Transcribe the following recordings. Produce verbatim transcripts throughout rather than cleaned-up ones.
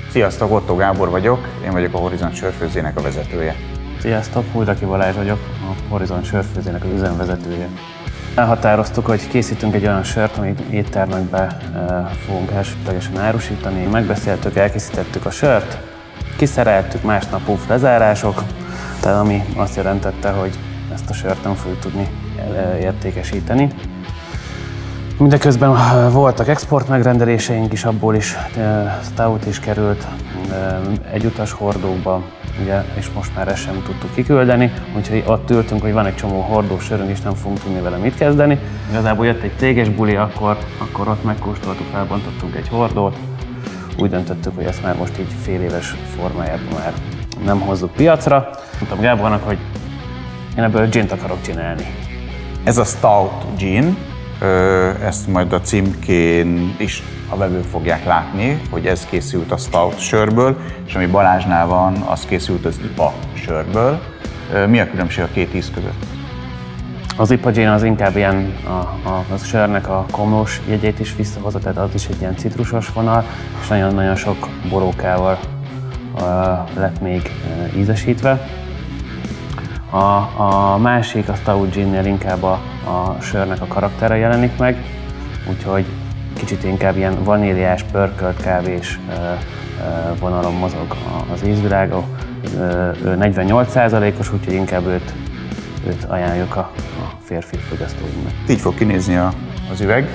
Sziasztok, Ottó Gábor vagyok, én vagyok a Horizont sörfőzdének a vezetője. Sziasztok, Huldaki Balázs vagyok, a Horizont sörfőzdének az üzemvezetője. Elhatároztuk, hogy készítünk egy olyan sört, amit éttermekbe fogunk elsődlegesen árusítani. Megbeszéltük, elkészítettük a sört, kiszereltük, másnap óv lezárások, tehát ami azt jelentette, hogy ezt a sört nem fogjuk tudni értékesíteni. Mindeközben voltak export megrendeléseink is, abból is stout is került egyutas hordókba, ugye, és most már ezt sem tudtuk kiküldeni, úgyhogy ott ültünk, hogy van egy csomó hordós sörünk, és nem fogunk tudni vele mit kezdeni. Igazából jött egy céges buli, akkor, akkor ott megkóstoltuk, felbontottunk egy hordót, úgy döntöttük, hogy ezt már most így fél éves formájában már nem hozzuk piacra. Mondtam Gábornak, hogy én ebből gint akarok csinálni. Ez a Stout Gin, ezt majd a címkén is a vevők fogják látni, hogy ez készült a Stout sörből, és ami Balázsnál van, az készült az i pé á sörből. Mi a különbség a két íz között? Az i pé á Gin az inkább ilyen a, a, a sörnek a komlós jegyét is visszahozza, tehát az is egy ilyen citrusos vonal, és nagyon-nagyon sok borókával uh, lett még uh, ízesítve. A, a másik, a Stout Ginnél inkább a, a sörnek a karaktere jelenik meg, úgyhogy kicsit inkább ilyen vaníliás, pörkölt kávés ö, ö, vonalon mozog az ízvilága. Ő negyvennyolc százalékos, úgyhogy inkább őt, őt ajánljuk a, a férfi fogyasztóinknak. Így fog kinézni a, az üveg.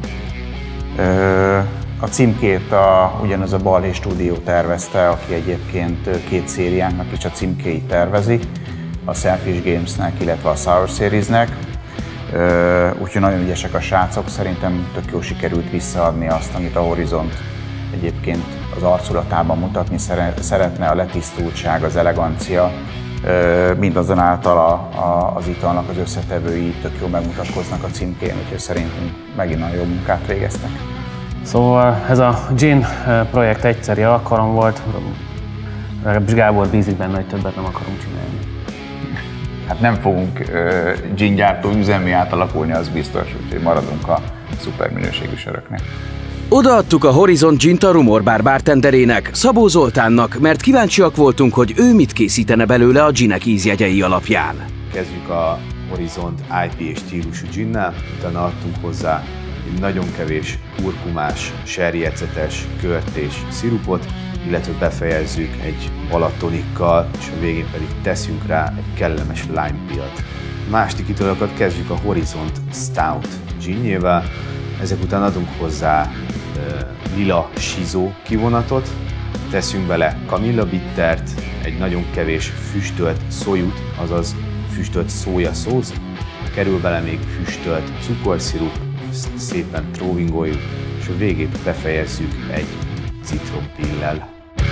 Ö, a címkét a, ugyanaz a Balhé Stúdió tervezte, aki egyébként két szériának is a címkéit tervezi, a Selfish Gamesnek, illetve a Sour Seriesnek. Úgyhogy nagyon ügyesek a srácok, szerintem tök jó sikerült visszaadni azt, amit a Horizont egyébként az arculatában mutatni szeretne, a letisztultság, az elegancia, mindazonáltal a, a, az italnak az összetevői tök jól megmutatkoznak a címkén, úgyhogy szerintünk megint nagyon jó munkát végeztek. Szóval ez a Gin projekt egyszeri alkalom volt, legalábbis Gábor bízik benne, hogy többet nem akarunk csinálni. Hát nem fogunk uh, gin-gyártó üzemi átalakulni, az biztos, úgyhogy maradunk a szuper minőségű söröknek. Odaadtuk a Horizont Gint a Rumor Bar bartenderének, Szabó Zoltánnak, mert kíváncsiak voltunk, hogy ő mit készítene belőle a ginek ízjegyei alapján. Kezdjük a Horizont i pé á stílusú ginnel, utána adtunk hozzá egy nagyon kevés kurkumás, serjecetes, kört és szirupot, illetve befejezzük egy balatonikkal, és a végén pedig teszünk rá egy kellemes lime pilt. Másik italokat kezdjük a Horizont Stout ginjével, ezek után adunk hozzá uh, lila sizó kivonatot, teszünk bele kamilla bittert, egy nagyon kevés füstölt szojut, azaz füstölt szójaszósz, kerül bele még füstölt cukorszirup, szépen tróvingoljuk, és a végét befejezzük egy citrompillel.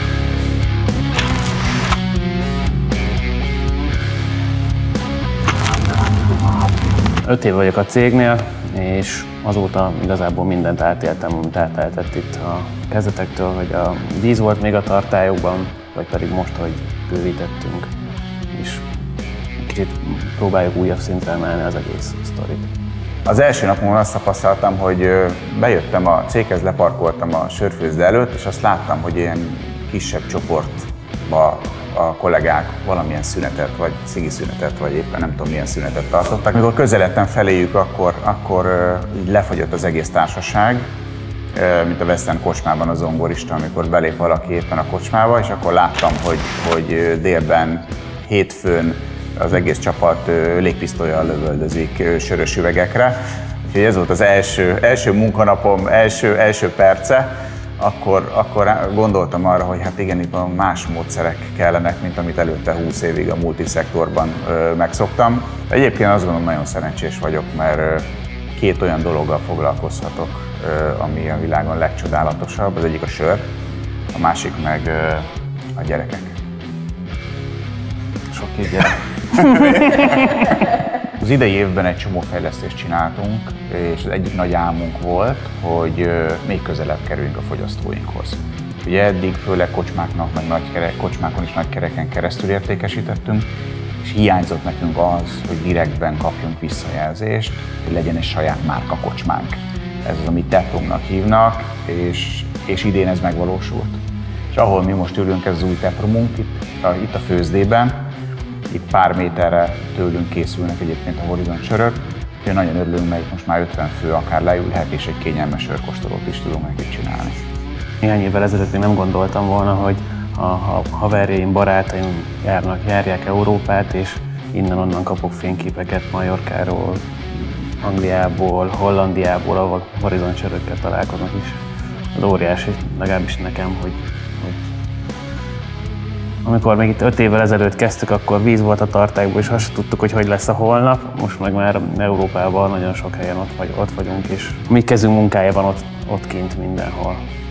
Öt év vagyok a cégnél, és azóta igazából mindent átéltem, amit átéltett itt a kezdetektől, hogy a víz volt még a tartályokban, vagy pedig most, hogy bővítettünk, és kicsit próbáljuk újabb szintre emelni az egész sztorit. Az első napon azt tapasztaltam, hogy bejöttem a céghez, leparkoltam a sörfőzde előtt, és azt láttam, hogy ilyen kisebb csoportba a kollégák valamilyen szünetet, vagy cigiszünetet, vagy éppen nem tudom milyen szünetet tartottak. Amikor közeledtem feléjük, akkor, akkor így lefagyott az egész társaság, mint a Western kocsmában a zongorista, amikor belép valaki éppen a kocsmába, és akkor láttam, hogy, hogy délben, hétfőn az egész csapat légpisztollyal lövöldözik sörös üvegekre. Úgyhogy ez volt az első, első munkanapom, első, első perce. Akkor, akkor gondoltam arra, hogy hát igen, itt más módszerek kellenek, mint amit előtte húsz évig a multiszektorban ö, megszoktam. Egyébként azt gondolom, nagyon szerencsés vagyok, mert ö, két olyan dologgal foglalkozhatok, ö, ami a világon legcsodálatosabb. Az egyik a sör, a másik meg ö, a gyerekek. Sok így gyerek. Az idei évben egy csomó fejlesztést csináltunk, és az egyik nagy álmunk volt, hogy még közelebb kerüljünk a fogyasztóinkhoz. Ugye eddig főleg kocsmáknak, meg nagykerek, kocsmákon is nagykereken keresztül értékesítettünk, és hiányzott nekünk az, hogy direktben kapjunk visszajelzést, hogy legyen egy saját márka kocsmánk. Ez az, amit taproomnak hívnak, és, és idén ez megvalósult. És ahol mi most ülünk, ez az új teprumunk, itt a, itt a főzdében, itt pár méterre tőlünk készülnek egyébként a Horizont sörök. Én nagyon örülünk, mert most már ötven fő akár leülhet, és egy kényelmes sörkóstolót is tudunk nekik csinálni. Néhány évvel ezelőtt még nem gondoltam volna, hogy a haverjaim, barátaim járnak, járják Európát, és innen-onnan kapok fényképeket Majorkáról, Angliából, Hollandiából, ahol Horizont sörökkel találkoznak is. Az óriási, legalábbis nekem, hogy, hogy amikor még itt öt évvel ezelőtt kezdtük, akkor víz volt a tartályból, és azt sem tudtuk, hogy hogy lesz a holnap. Most meg már Európában nagyon sok helyen ott, vagy, ott vagyunk, és a mi kezünk munkája van ott, ott kint mindenhol.